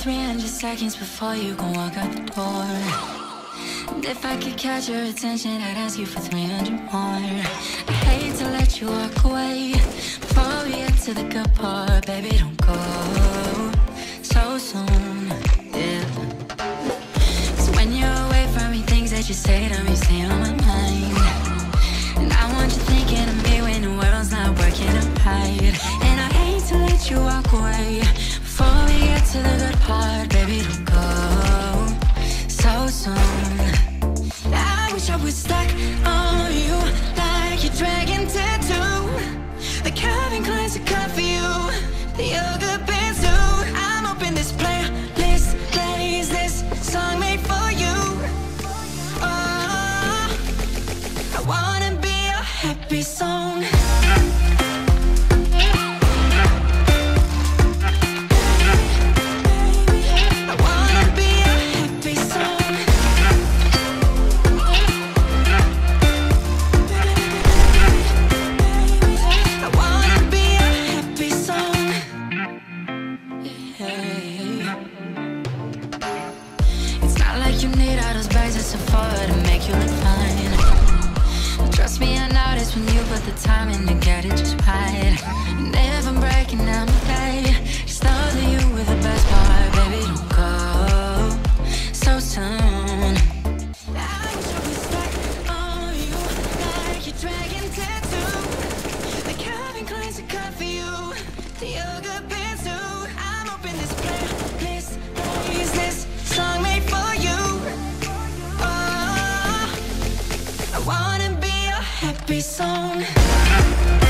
300 seconds before you gon' walk out the door. And if I could catch your attention, I'd ask you for 300 more. I hate to let you walk away before we get to the good part. Baby, don't go so soon, yeah. 'Cause when you're away from me, things that you say to me stay on my mind. And I want you thinking of me when the world's not working right. And I hate to let you walk away before we get to the good part. Baby, don't go so soon. I wish I was stuck on you like your dragon tattoo. The Calvin Klein's a cut for you, the yoga pants too. I'm hoping this playlist plays this song made for you. Oh, I wanna be a happy song. You need all those birds that's so far to make you look fine. Trust me, I notice when you put the time in to get it just right. And if I'm breaking down today, just know that you were the best part. Baby, don't go so soon. I wish I was stuck on you like your dragon tattoo. The Calvin Klein's a cut for you, the yoga pants too. I'm hoping this playlist plays this song made for you. I wanna be a happy song.